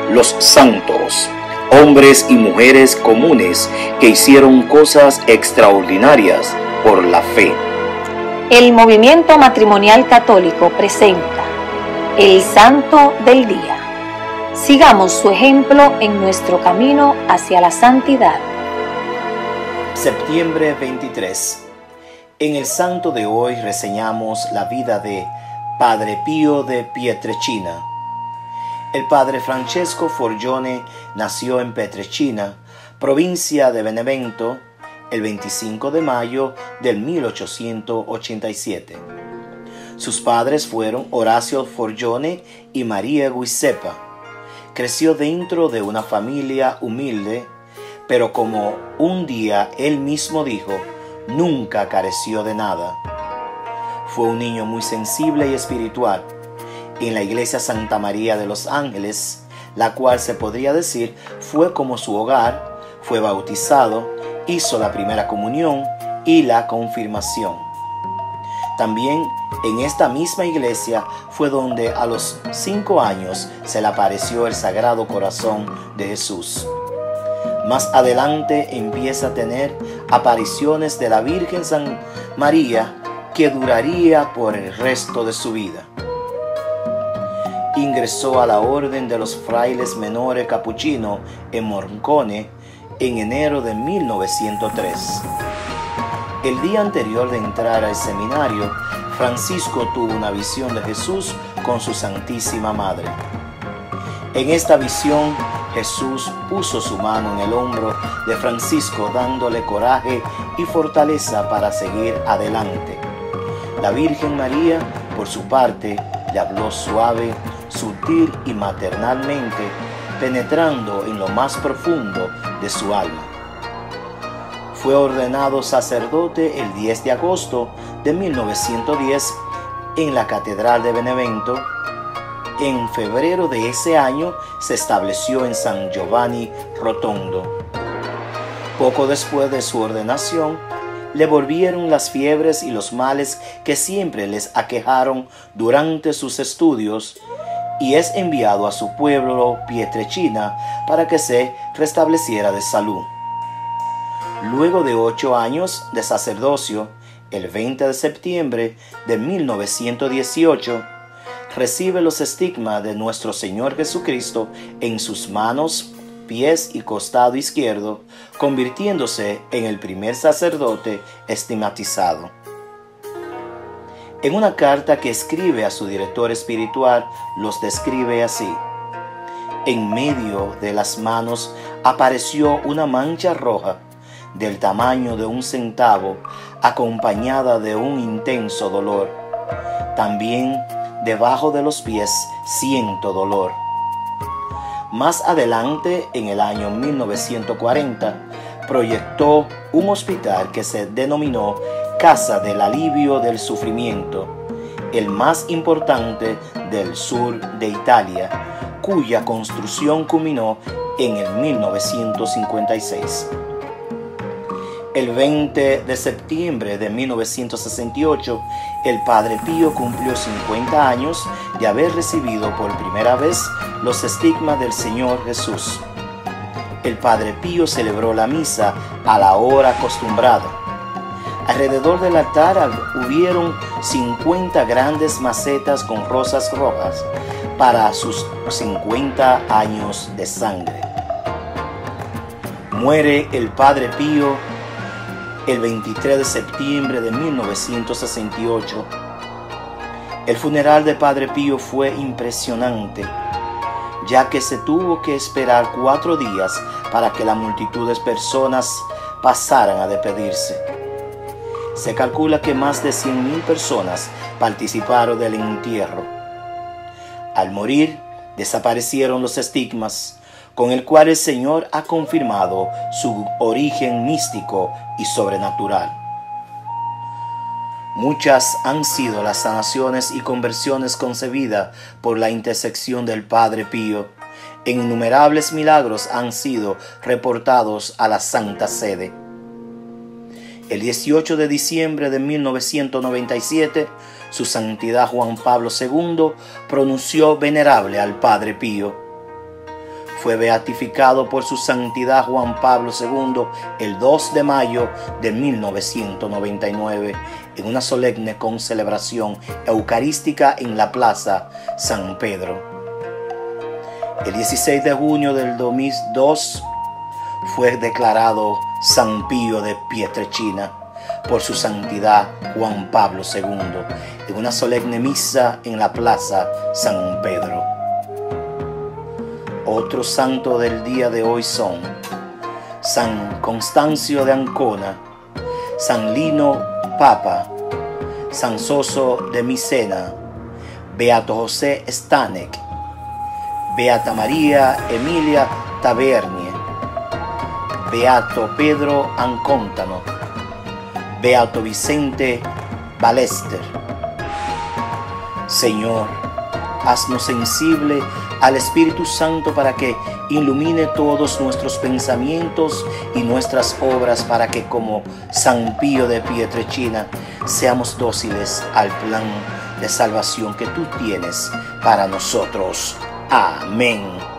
los santos, hombres y mujeres comunes que hicieron cosas extraordinarias por la fe. El Movimiento Matrimonial Católico presenta el Santo del Día. Sigamos su ejemplo en nuestro camino hacia la santidad. Septiembre 23. En el santo de hoy reseñamos la vida de Padre Pío de Pietrelcina. El Padre Francesco Forgione nació en Pietrelcina, provincia de Benevento, el 25 de mayo del 1887. Sus padres fueron Horacio Forgione y María Giuseppa. Creció dentro de una familia humilde, pero como un día él mismo dijo, nunca careció de nada. Fue un niño muy sensible y espiritual. En la iglesia Santa María de los Ángeles, la cual se podría decir fue como su hogar, fue bautizado, hizo la primera comunión y la confirmación. También en esta misma iglesia fue donde a los 5 años se le apareció el Sagrado Corazón de Jesús. Más adelante empieza a tener apariciones de la Virgen San María que duraría por el resto de su vida. Ingresó a la orden de los frailes menores capuchinos en Morcone en enero de 1903. El día anterior de entrar al seminario, Francisco tuvo una visión de Jesús con su Santísima Madre. En esta visión, Jesús puso su mano en el hombro de Francisco dándole coraje y fortaleza para seguir adelante. La Virgen María, por su parte, le habló suave, sutil y maternalmente, penetrando en lo más profundo de su alma. Fue ordenado sacerdote el 10 de agosto de 1910 en la Catedral de Benevento. En febrero de ese año se estableció en San Giovanni Rotondo. Poco después de su ordenación, le volvieron las fiebres y los males que siempre les aquejaron durante sus estudios y es enviado a su pueblo Pietrelcina para que se restableciera de salud. Luego de 8 años de sacerdocio, el 20 de septiembre de 1918, recibe los estigmas de nuestro Señor Jesucristo en sus manos, pies y costado izquierdo, convirtiéndose en el primer sacerdote estigmatizado. En una carta que escribe a su director espiritual, los describe así: en medio de las manos apareció una mancha roja del tamaño de un centavo, acompañada de un intenso dolor. También debajo de los pies siento dolor. Más adelante, en el año 1940, proyectó un hospital que se denominó Casa del Alivio del Sufrimiento, el más importante del sur de Italia, cuya construcción culminó en el 1956. El 20 de septiembre de 1968, el Padre Pío cumplió 50 años de haber recibido por primera vez los estigmas del Señor Jesús. El Padre Pío celebró la misa a la hora acostumbrada. Alrededor del altar hubieron 50 grandes macetas con rosas rojas para sus 50 años de sangre. Muere el Padre Pío el 23 de septiembre de 1968. El funeral de Padre Pío fue impresionante, ya que se tuvo que esperar 4 días para que la multitud de personas pasaran a despedirse. Se calcula que más de 100.000 personas participaron del entierro. Al morir, desaparecieron los estigmas, con el cual el Señor ha confirmado su origen místico y sobrenatural. Muchas han sido las sanaciones y conversiones concebidas por la intersección del Padre Pío. E innumerables milagros han sido reportados a la Santa Sede. El 18 de diciembre de 1997, su Santidad Juan Pablo II pronunció venerable al Padre Pío. Fue beatificado por su santidad Juan Pablo II el 2 de mayo de 1999 en una solemne concelebración eucarística en la Plaza San Pedro. El 16 de junio del 2002 fue declarado San Pío de Pietrelcina por su santidad Juan Pablo II en una solemne misa en la Plaza San Pedro. Otros santos del día de hoy son San Constancio de Ancona, San Lino Papa, San Soso de Misena, Beato José Stanek, Beata María Emilia Tavernier, Beato Pedro Ancóntano, Beato Vicente Ballester. Señor, haznos sensible al Espíritu Santo para que ilumine todos nuestros pensamientos y nuestras obras, para que como San Pío de Pietrelcina seamos dóciles al plan de salvación que tú tienes para nosotros. Amén.